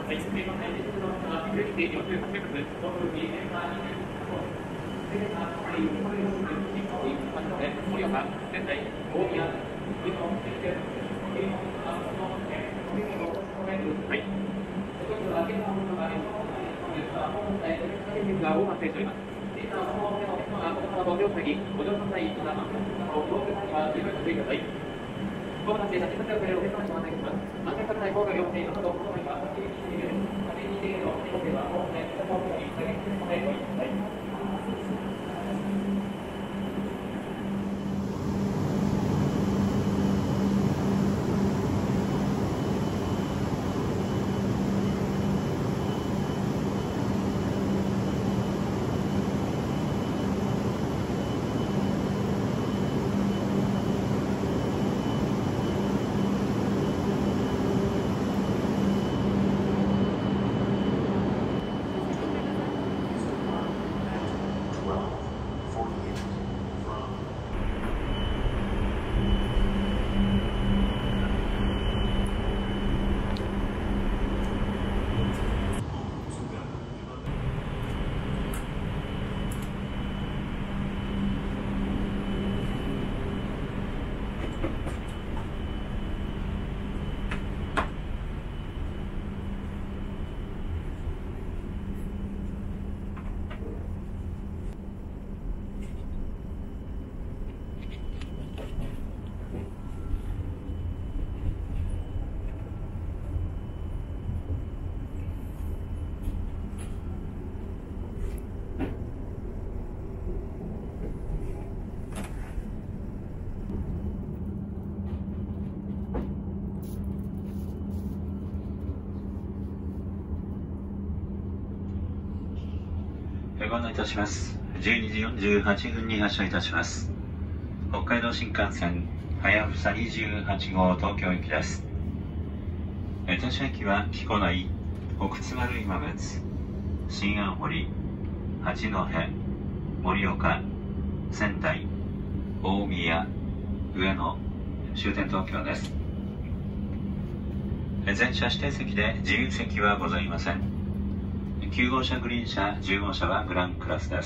ご案内いたします。12時48分に発車いたします。北海道新幹線はやぶさ28号東京行きです。停車駅は彦内、奥津軽今別、新安堀、八戸、盛岡、仙台、大宮、上野、終点東京です。全車指定席で自由席はございません。9号車グリーン車、10号車はグランクラスです。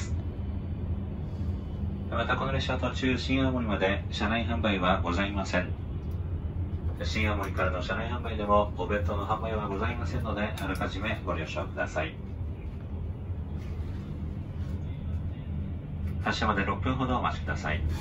またこの列車途中新青森まで車内販売はございません。新青森からの車内販売でもお弁当の販売はございませんので、あらかじめご了承ください。発車まで6分ほどお待ちください。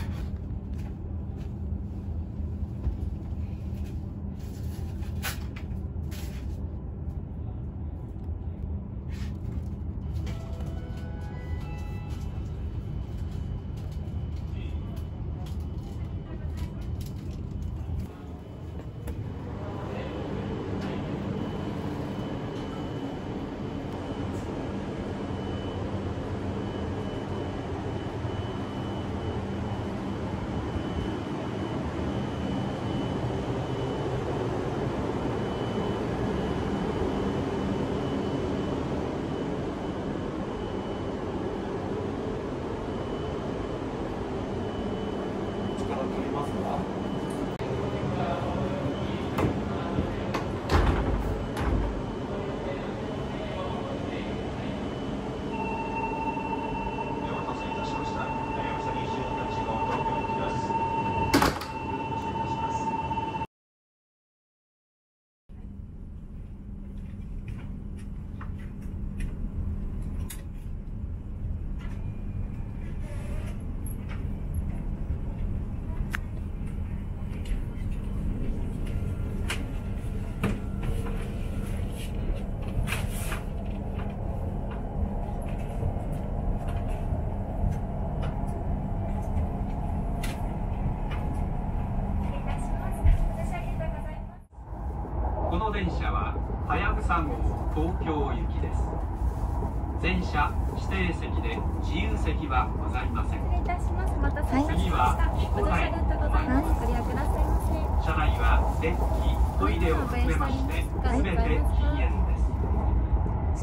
この電車ははやぶさ号東京行きです。全車指定席で自由席はございません。 失礼いたします。お待たせいたしました。 次は彦内。 ありがとうございます。ご利用くださいませ。 車内はデッキ、トイレを含めましてすべて禁煙です。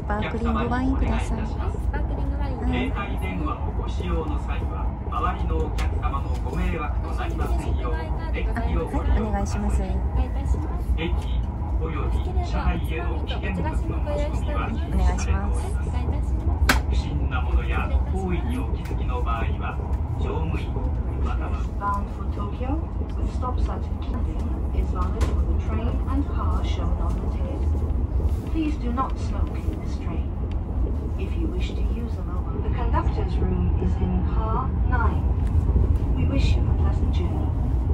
スパークリングワインください。 スパークリングワイン。 携帯電話をご使用の際は周りのお客様のご迷惑となりませんようデッキをご利用ください。 お願いします。 お願いいたします。 駅、 および車内への危険物の持ち込みは禁止されております。 お願いいたします。 不審なものや行為にお気づきの場合は乗務員または Bound for Tokyo, with stops at Kingdom, is valid for the train and car shown on the ticket. Please do not smoke in this train. If you wish to use a mobile, the conductor's room is in car 9. We wish you a pleasant journey.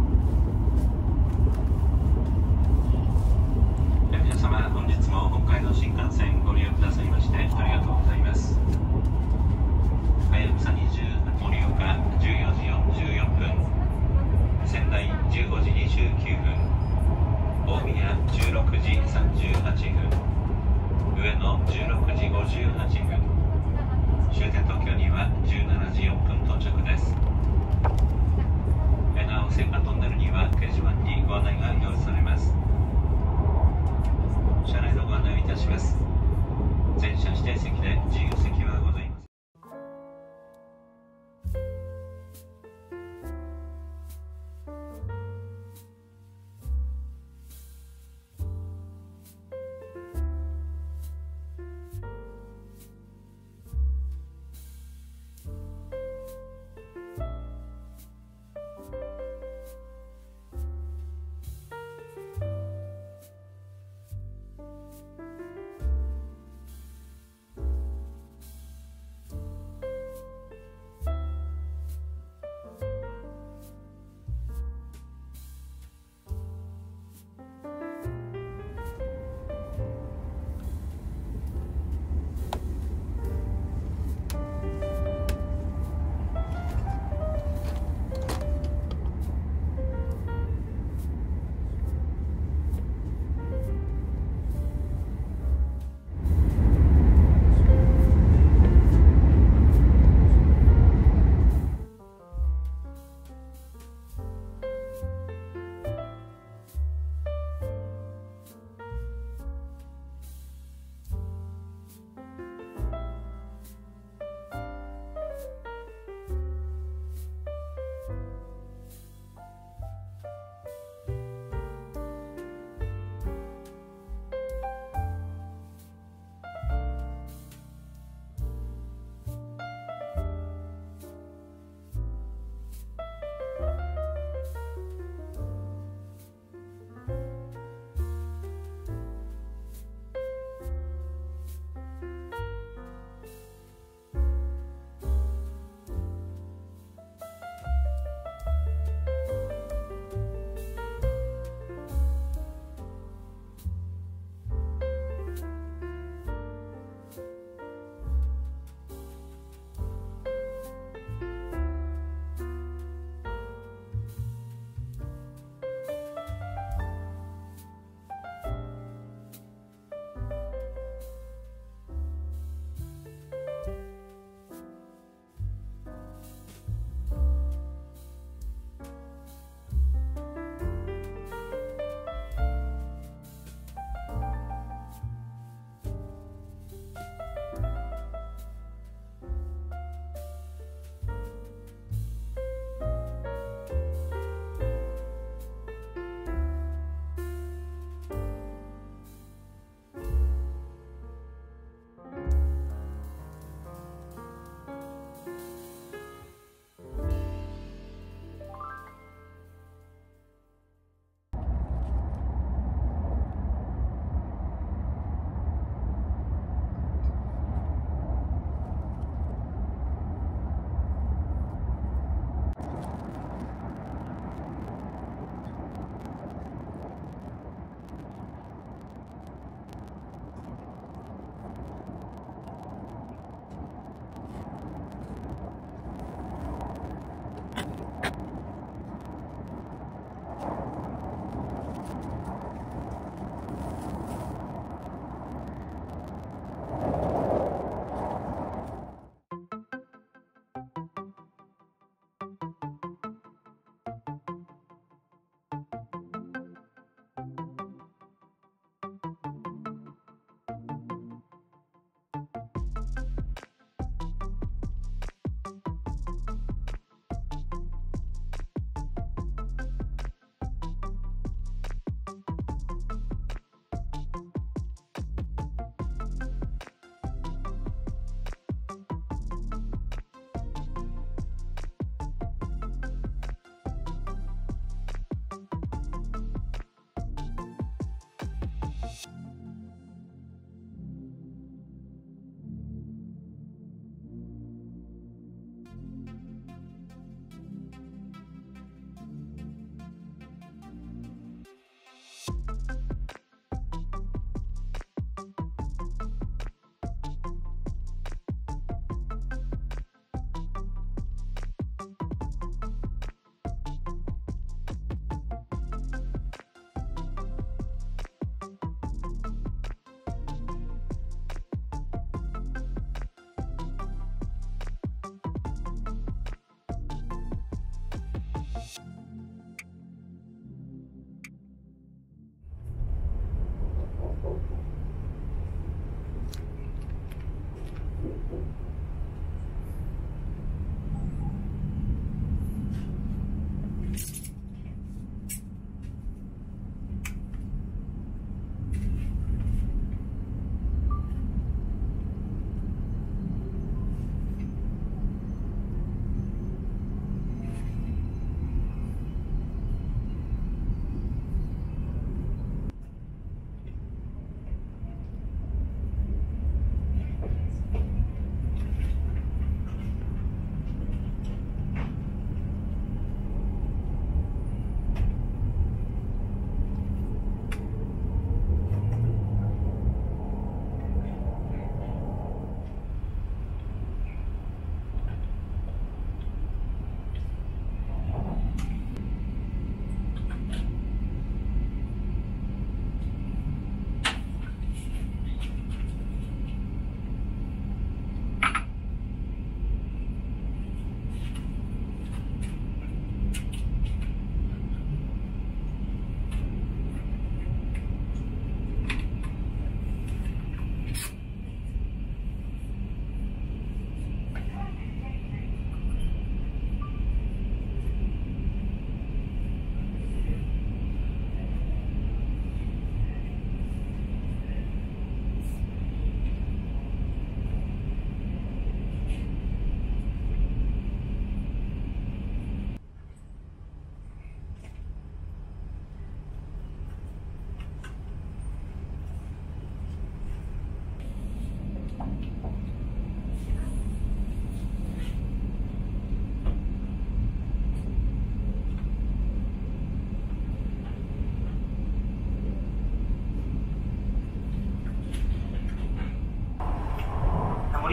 皆様、本日も北海道新幹線ご利用くださいましてありがとうございます。はやぶさ20盛岡14時44分、仙台15時29分、大宮16時38分、上野16時58分、終点東京には17時4分到着です。なお、青函トンネルには掲示板にご案内が表示されます。車内のご案内をいたします。全車指定席で自由席はございません。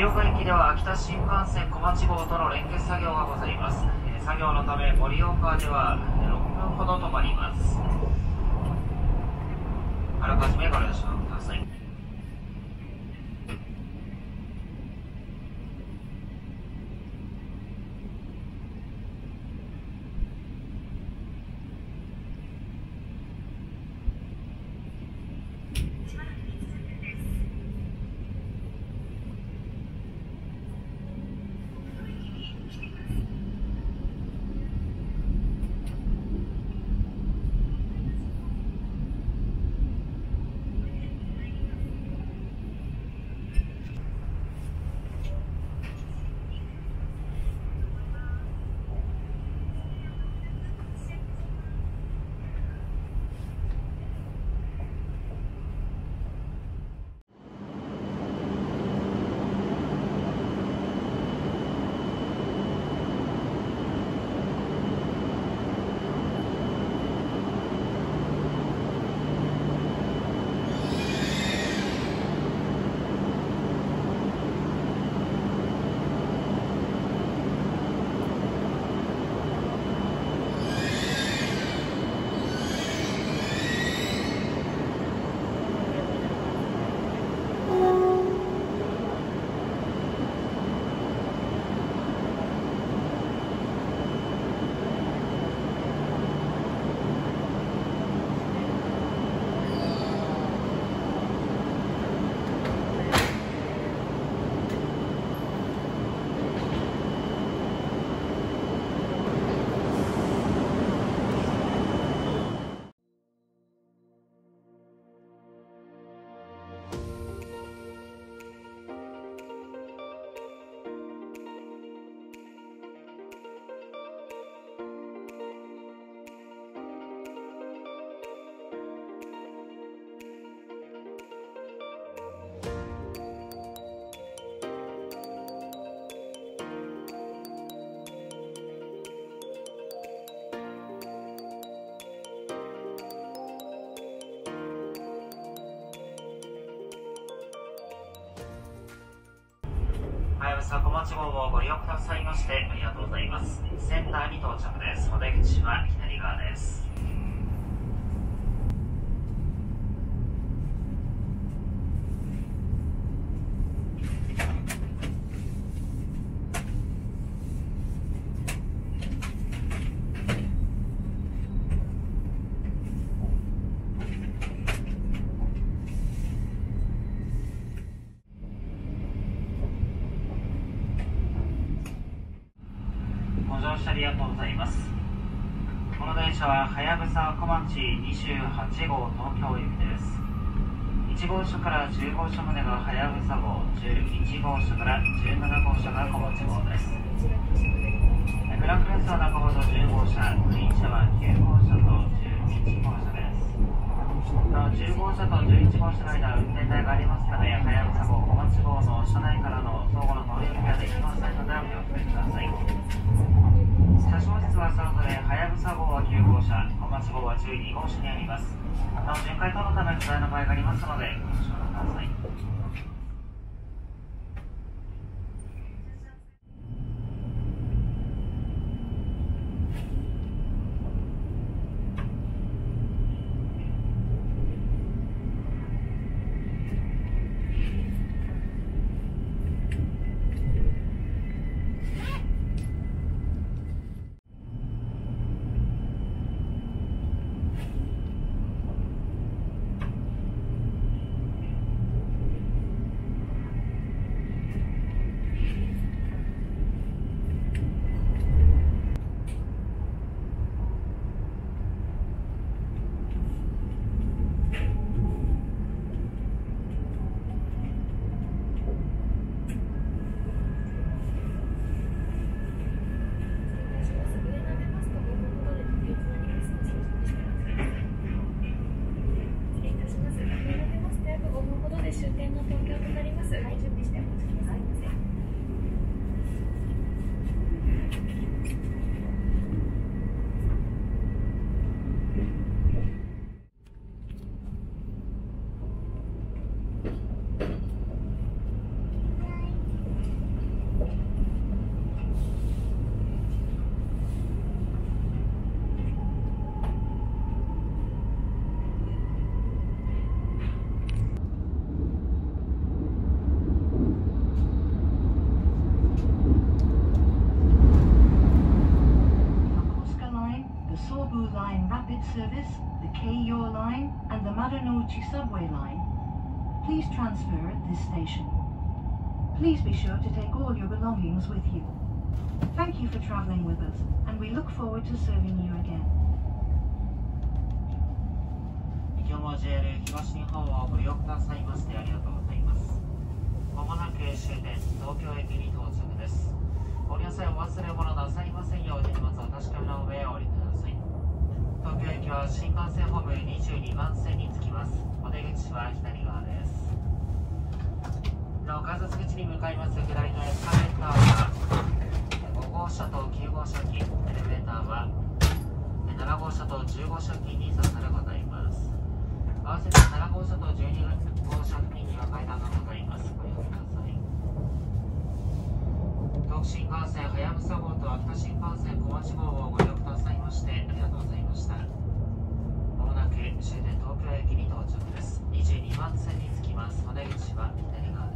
盛岡駅では秋田新幹線小町号との連結作業がございます。作業のため盛岡では6分ほど止まります。あらかじめご了承ください。はやぶさ小町号をご利用くださいましてありがとうございます。センターに到着です。お出口は左側です。ご乗車ありがとうございます。この電車ははやぶさ小町28号東京行きです。1号車から10号車までがはやぶさ号、11号車から17号車が小町号です。グランクラスは中ほど10号車、グリーン車は9号車と11号車です。10号車と11号車の間は運転台がありますので、はやぶさ号小町号の車内からの相互の乗り降りができませんのでお気をつけください。車掌室はそれぞれはやぶさ号は9号車、小町号は12号車にあります。巡回等のため不在の場合がありますのでご了承ください。 Marunouchi subway line, please transfer at this station. Please be sure to take all your belongings with you. Thank you for traveling with us, and we look forward to serving you again. 今日も JR 東日本をご利用くださいましてありがとうございます。まもなく終点東京駅に到着です。ご利用際お忘れ物なさいませんよう、お荷物お確かめの上お降りください。東京駅は新幹線ホーム22番線に着きます。お出口は左側です。改札口に向かいます下りのエスカレーターは5号車と9号車付近、エレベーターは7号車と10号車付近に差がございます。合わせて7号車と12号車付近には階段がございます。ご利用ください。東北新幹線はやぶさ号と秋田新幹線小町号をご利用くださいましてありがとうございました。まもなく終点東京駅に到着です。22番線に着きます。お出口は左側です。